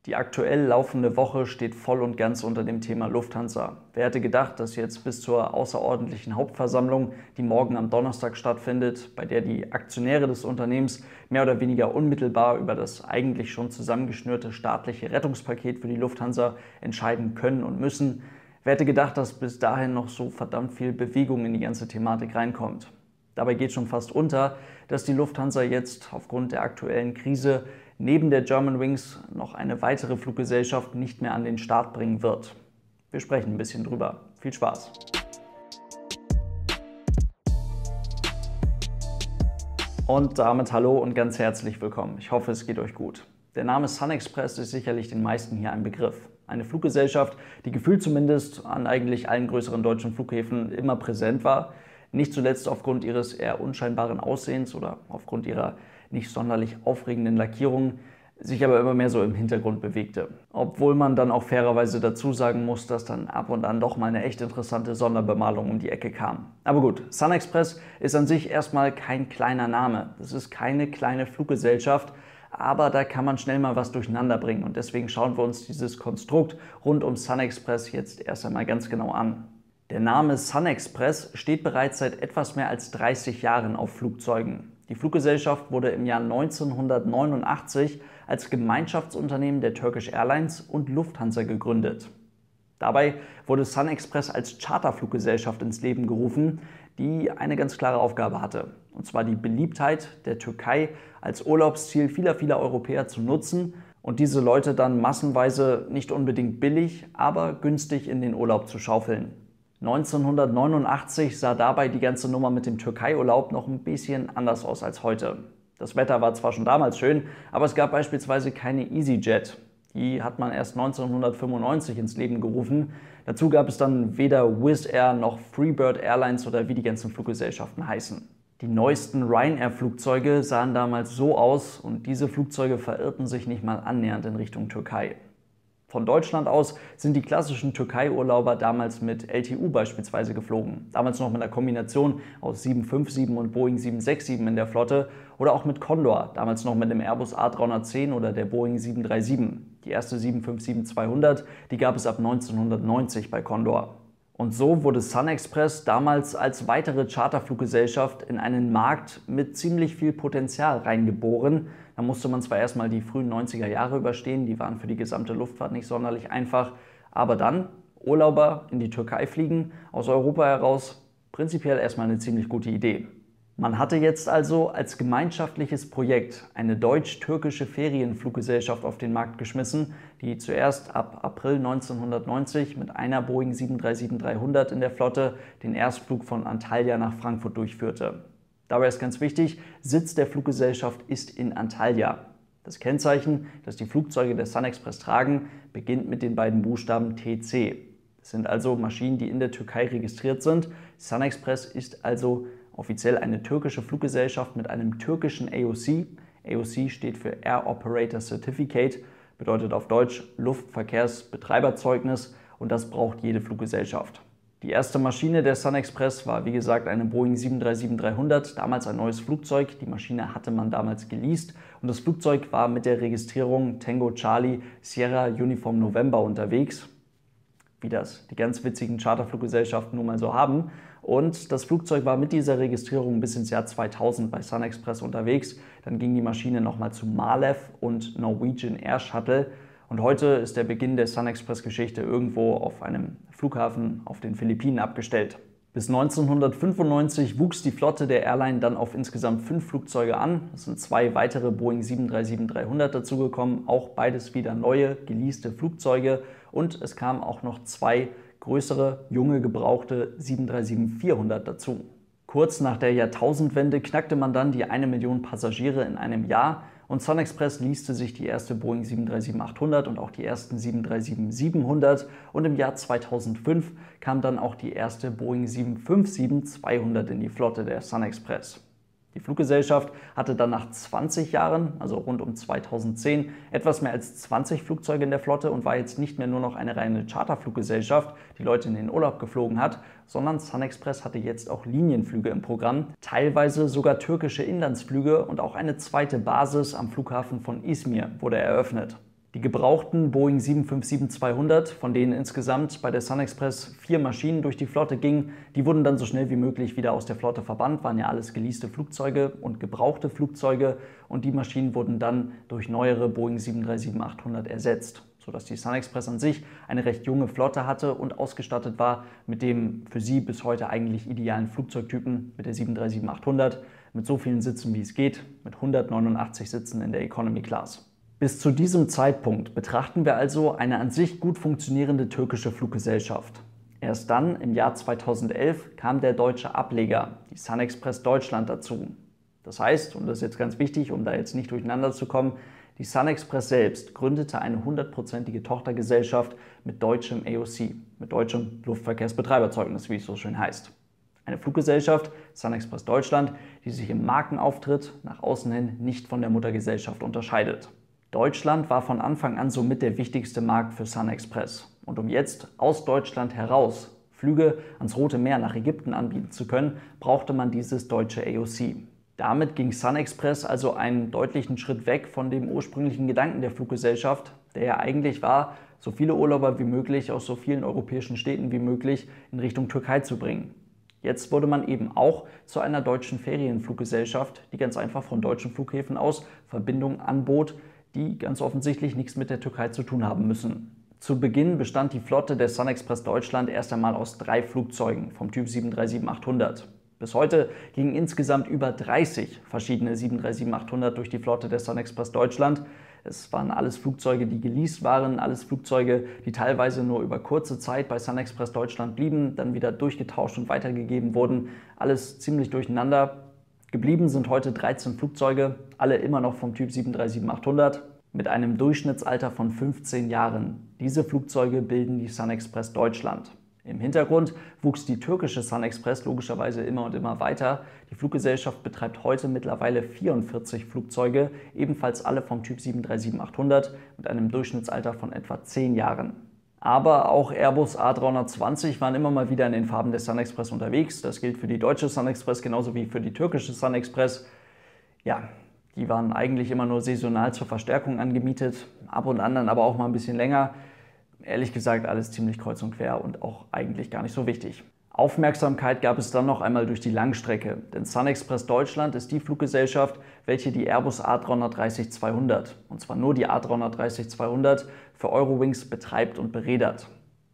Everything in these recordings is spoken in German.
Die aktuell laufende Woche steht voll und ganz unter dem Thema Lufthansa. Wer hätte gedacht, dass jetzt bis zur außerordentlichen Hauptversammlung, die morgen am Donnerstag stattfindet, bei der die Aktionäre des Unternehmens mehr oder weniger unmittelbar über das eigentlich schon zusammengeschnürte staatliche Rettungspaket für die Lufthansa entscheiden können und müssen, wer hätte gedacht, dass bis dahin noch so verdammt viel Bewegung in die ganze Thematik reinkommt. Dabei geht schon fast unter, dass die Lufthansa jetzt aufgrund der aktuellen Krise neben der Germanwings noch eine weitere Fluggesellschaft nicht mehr an den Start bringen wird. Wir sprechen ein bisschen drüber. Viel Spaß! Und damit hallo und ganz herzlich willkommen. Ich hoffe, es geht euch gut. Der Name SunExpress ist sicherlich den meisten hier ein Begriff. Eine Fluggesellschaft, die gefühlt zumindest an eigentlich allen größeren deutschen Flughäfen immer präsent war. Nicht zuletzt aufgrund ihres eher unscheinbaren Aussehens oder aufgrund ihrer nicht sonderlich aufregenden Lackierungen, sich aber immer mehr so im Hintergrund bewegte. Obwohl man dann auch fairerweise dazu sagen muss, dass dann ab und an doch mal eine echt interessante Sonderbemalung um die Ecke kam. Aber gut, SunExpress ist an sich erstmal kein kleiner Name. Das ist keine kleine Fluggesellschaft, aber da kann man schnell mal was durcheinander bringen. Und deswegen schauen wir uns dieses Konstrukt rund um SunExpress jetzt erst einmal ganz genau an. Der Name SunExpress steht bereits seit etwas mehr als 30 Jahren auf Flugzeugen. Die Fluggesellschaft wurde im Jahr 1989 als Gemeinschaftsunternehmen der Turkish Airlines und Lufthansa gegründet. Dabei wurde SunExpress als Charterfluggesellschaft ins Leben gerufen, die eine ganz klare Aufgabe hatte. Und zwar die Beliebtheit der Türkei als Urlaubsziel vieler Europäer zu nutzen und diese Leute dann massenweise nicht unbedingt billig, aber günstig in den Urlaub zu schaufeln. 1989 sah dabei die ganze Nummer mit dem Türkei-Urlaub noch ein bisschen anders aus als heute. Das Wetter war zwar schon damals schön, aber es gab beispielsweise keine EasyJet. Die hat man erst 1995 ins Leben gerufen. Dazu gab es dann weder Wizz Air noch Freebird Airlines oder wie die ganzen Fluggesellschaften heißen. Die neuesten Ryanair-Flugzeuge sahen damals so aus und diese Flugzeuge verirrten sich nicht mal annähernd in Richtung Türkei. Von Deutschland aus sind die klassischen Türkei-Urlauber damals mit LTU beispielsweise geflogen. Damals noch mit einer Kombination aus 757 und Boeing 767 in der Flotte oder auch mit Condor, damals noch mit dem Airbus A310 oder der Boeing 737. Die erste 757-200, die gab es ab 1990 bei Condor. Und so wurde SunExpress damals als weitere Charterfluggesellschaft in einen Markt mit ziemlich viel Potenzial reingeboren. Da musste man zwar erstmal die frühen 90er Jahre überstehen, die waren für die gesamte Luftfahrt nicht sonderlich einfach, aber dann Urlauber in die Türkei fliegen, aus Europa heraus, prinzipiell erstmal eine ziemlich gute Idee. Man hatte jetzt also als gemeinschaftliches Projekt eine deutsch-türkische Ferienfluggesellschaft auf den Markt geschmissen, die zuerst ab April 1990 mit einer Boeing 737-300 in der Flotte den Erstflug von Antalya nach Frankfurt durchführte. Dabei ist ganz wichtig, Sitz der Fluggesellschaft ist in Antalya. Das Kennzeichen, das die Flugzeuge der SunExpress tragen, beginnt mit den beiden Buchstaben TC. Das sind also Maschinen, die in der Türkei registriert sind. SunExpress ist also offiziell eine türkische Fluggesellschaft mit einem türkischen AOC. AOC steht für Air Operator Certificate, bedeutet auf Deutsch Luftverkehrsbetreiberzeugnis und das braucht jede Fluggesellschaft. Die erste Maschine der SunExpress war wie gesagt eine Boeing 737-300, damals ein neues Flugzeug. Die Maschine hatte man damals geleast und das Flugzeug war mit der Registrierung Tango Charlie Sierra Uniform November unterwegs, wie das die ganz witzigen Charterfluggesellschaften nun mal so haben. Und das Flugzeug war mit dieser Registrierung bis ins Jahr 2000 bei SunExpress unterwegs. Dann ging die Maschine nochmal zu Malev und Norwegian Air Shuttle. Und heute ist der Beginn der SunExpress-Geschichte irgendwo auf einem Flughafen auf den Philippinen abgestellt. Bis 1995 wuchs die Flotte der Airline dann auf insgesamt 5 Flugzeuge an. Es sind 2 weitere Boeing 737-300 dazugekommen, auch beides wieder neue, geleaste Flugzeuge. Und es kamen auch noch 2 größere, junge, gebrauchte 737-400 dazu. Kurz nach der Jahrtausendwende knackte man dann die 1 Million Passagiere in einem Jahr und SunExpress leaste sich die erste Boeing 737-800 und auch die ersten 737-700 und im Jahr 2005 kam dann auch die erste Boeing 757-200 in die Flotte der SunExpress. Die Fluggesellschaft hatte dann nach 20 Jahren, also rund um 2010, etwas mehr als 20 Flugzeuge in der Flotte und war jetzt nicht mehr nur noch eine reine Charterfluggesellschaft, die Leute in den Urlaub geflogen hat, sondern SunExpress hatte jetzt auch Linienflüge im Programm, teilweise sogar türkische Inlandsflüge und auch eine zweite Basis am Flughafen von Izmir wurde eröffnet. Die gebrauchten Boeing 757-200, von denen insgesamt bei der SunExpress 4 Maschinen durch die Flotte gingen, die wurden dann so schnell wie möglich wieder aus der Flotte verbannt, waren ja alles geleaste Flugzeuge und gebrauchte Flugzeuge, und die Maschinen wurden dann durch neuere Boeing 737-800 ersetzt, sodass die SunExpress an sich eine recht junge Flotte hatte und ausgestattet war mit dem für sie bis heute eigentlich idealen Flugzeugtypen, mit der 737-800, mit so vielen Sitzen wie es geht, mit 189 Sitzen in der Economy Class. Bis zu diesem Zeitpunkt betrachten wir also eine an sich gut funktionierende türkische Fluggesellschaft. Erst dann, im Jahr 2011, kam der deutsche Ableger, die SunExpress Deutschland, dazu. Das heißt, und das ist jetzt ganz wichtig, um da jetzt nicht durcheinander zu kommen, die SunExpress selbst gründete eine 100%ige Tochtergesellschaft mit deutschem AOC, mit deutschem Luftverkehrsbetreiberzeugnis, wie es so schön heißt. Eine Fluggesellschaft, SunExpress Deutschland, die sich im Markenauftritt nach außen hin nicht von der Muttergesellschaft unterscheidet. Deutschland war von Anfang an somit der wichtigste Markt für SunExpress. Und um jetzt aus Deutschland heraus Flüge ans Rote Meer nach Ägypten anbieten zu können, brauchte man dieses deutsche AOC. Damit ging SunExpress also einen deutlichen Schritt weg von dem ursprünglichen Gedanken der Fluggesellschaft, der ja eigentlich war, so viele Urlauber wie möglich aus so vielen europäischen Städten wie möglich in Richtung Türkei zu bringen. Jetzt wurde man eben auch zu einer deutschen Ferienfluggesellschaft, die ganz einfach von deutschen Flughäfen aus Verbindungen anbot, die ganz offensichtlich nichts mit der Türkei zu tun haben müssen. Zu Beginn bestand die Flotte der SunExpress Deutschland erst einmal aus 3 Flugzeugen vom Typ 737-800. Bis heute gingen insgesamt über 30 verschiedene 737-800 durch die Flotte der SunExpress Deutschland. Es waren alles Flugzeuge, die geleast waren, alles Flugzeuge, die teilweise nur über kurze Zeit bei SunExpress Deutschland blieben, dann wieder durchgetauscht und weitergegeben wurden. Alles ziemlich durcheinander. Geblieben sind heute 13 Flugzeuge, alle immer noch vom Typ 737-800, mit einem Durchschnittsalter von 15 Jahren. Diese Flugzeuge bilden die SunExpress Deutschland. Im Hintergrund wuchs die türkische SunExpress logischerweise immer und immer weiter. Die Fluggesellschaft betreibt heute mittlerweile 44 Flugzeuge, ebenfalls alle vom Typ 737-800 mit einem Durchschnittsalter von etwa 10 Jahren. Aber auch Airbus A320 waren immer mal wieder in den Farben der SunExpress unterwegs. Das gilt für die deutsche SunExpress genauso wie für die türkische SunExpress. Ja, die waren eigentlich immer nur saisonal zur Verstärkung angemietet, ab und an dann aber auch mal ein bisschen länger. Ehrlich gesagt, alles ziemlich kreuz und quer und auch eigentlich gar nicht so wichtig. Aufmerksamkeit gab es dann noch einmal durch die Langstrecke, denn SunExpress Deutschland ist die Fluggesellschaft, welche die Airbus A330-200, und zwar nur die A330-200, für Eurowings betreibt und bereedert.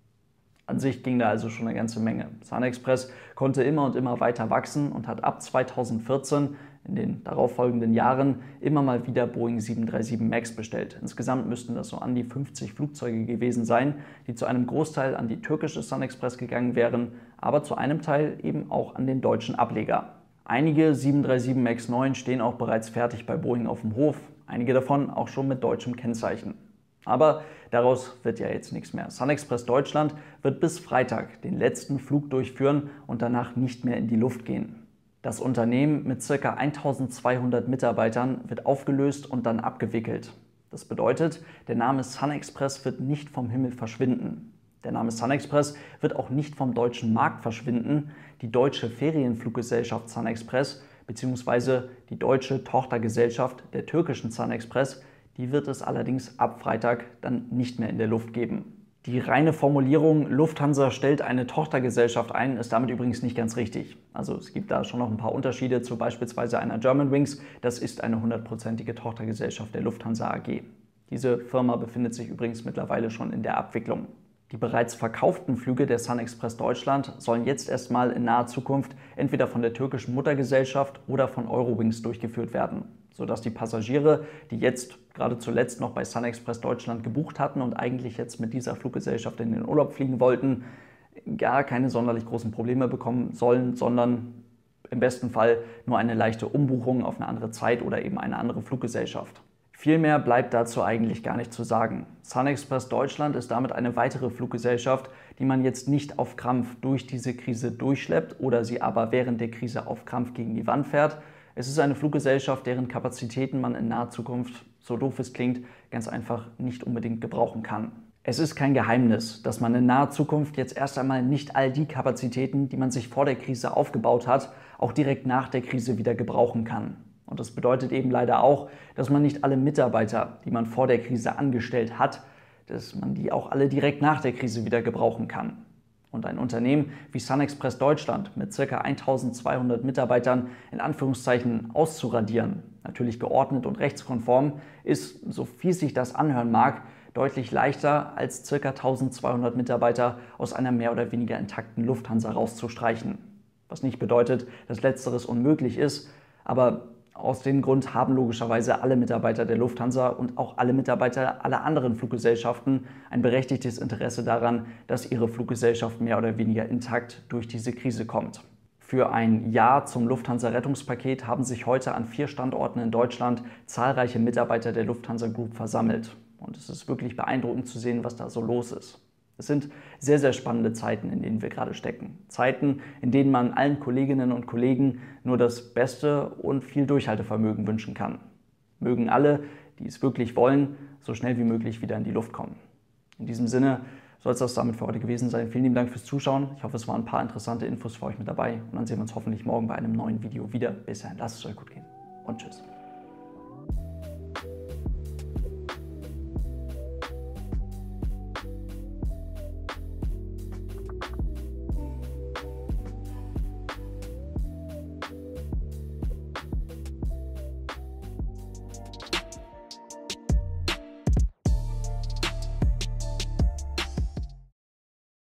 An sich ging da also schon eine ganze Menge. SunExpress konnte immer und immer weiter wachsen und hat ab 2014 in den darauffolgenden Jahren immer mal wieder Boeing 737 MAX bestellt. Insgesamt müssten das so an die 50 Flugzeuge gewesen sein, die zu einem Großteil an die türkische SunExpress gegangen wären, aber zu einem Teil eben auch an den deutschen Ableger. Einige 737 MAX 9 stehen auch bereits fertig bei Boeing auf dem Hof, einige davon auch schon mit deutschem Kennzeichen. Aber daraus wird ja jetzt nichts mehr. SunExpress Deutschland wird bis Freitag den letzten Flug durchführen und danach nicht mehr in die Luft gehen. Das Unternehmen mit ca. 1200 Mitarbeitern wird aufgelöst und dann abgewickelt. Das bedeutet, der Name SunExpress wird nicht vom Himmel verschwinden. Der Name SunExpress wird auch nicht vom deutschen Markt verschwinden. Die deutsche Ferienfluggesellschaft SunExpress bzw. die deutsche Tochtergesellschaft der türkischen SunExpress, die wird es allerdings ab Freitag dann nicht mehr in der Luft geben. Die reine Formulierung Lufthansa stellt eine Tochtergesellschaft ein, ist damit übrigens nicht ganz richtig. Also es gibt da schon noch ein paar Unterschiede zu beispielsweise einer Germanwings. Das ist eine 100%ige Tochtergesellschaft der Lufthansa AG. Diese Firma befindet sich übrigens mittlerweile schon in der Abwicklung. Die bereits verkauften Flüge der SunExpress Deutschland sollen jetzt erstmal in naher Zukunft entweder von der türkischen Muttergesellschaft oder von Eurowings durchgeführt werden, sodass die Passagiere, die jetzt gerade zuletzt noch bei SunExpress Deutschland gebucht hatten und eigentlich jetzt mit dieser Fluggesellschaft in den Urlaub fliegen wollten, gar keine sonderlich großen Probleme bekommen sollen, sondern im besten Fall nur eine leichte Umbuchung auf eine andere Zeit oder eben eine andere Fluggesellschaft. Viel mehr bleibt dazu eigentlich gar nicht zu sagen. SunExpress Deutschland ist damit eine weitere Fluggesellschaft, die man jetzt nicht auf Krampf durch diese Krise durchschleppt oder sie aber während der Krise auf Krampf gegen die Wand fährt. Es ist eine Fluggesellschaft, deren Kapazitäten man in naher Zukunft, so doof es klingt, ganz einfach nicht unbedingt gebrauchen kann. Es ist kein Geheimnis, dass man in naher Zukunft jetzt erst einmal nicht all die Kapazitäten, die man sich vor der Krise aufgebaut hat, auch direkt nach der Krise wieder gebrauchen kann. Und das bedeutet eben leider auch, dass man nicht alle Mitarbeiter, die man vor der Krise angestellt hat, dass man die auch alle direkt nach der Krise wieder gebrauchen kann. Und ein Unternehmen wie SunExpress Deutschland mit ca. 1200 Mitarbeitern in Anführungszeichen auszuradieren, natürlich geordnet und rechtskonform, ist, so fies sich das anhören mag, deutlich leichter als ca. 1200 Mitarbeiter aus einer mehr oder weniger intakten Lufthansa rauszustreichen. Was nicht bedeutet, dass Letzteres unmöglich ist, aber aus dem Grund haben logischerweise alle Mitarbeiter der Lufthansa und auch alle Mitarbeiter aller anderen Fluggesellschaften ein berechtigtes Interesse daran, dass ihre Fluggesellschaft mehr oder weniger intakt durch diese Krise kommt. Für ein Ja zum Lufthansa-Rettungspaket haben sich heute an 4 Standorten in Deutschland zahlreiche Mitarbeiter der Lufthansa Group versammelt. Und es ist wirklich beeindruckend zu sehen, was da so los ist. Es sind sehr, sehr spannende Zeiten, in denen wir gerade stecken. Zeiten, in denen man allen Kolleginnen und Kollegen nur das Beste und viel Durchhaltevermögen wünschen kann. Mögen alle, die es wirklich wollen, so schnell wie möglich wieder in die Luft kommen. In diesem Sinne soll es das damit für heute gewesen sein. Vielen lieben Dank fürs Zuschauen. Ich hoffe, es waren ein paar interessante Infos für euch mit dabei. Und dann sehen wir uns hoffentlich morgen bei einem neuen Video wieder. Bis dahin, lasst es euch gut gehen und tschüss.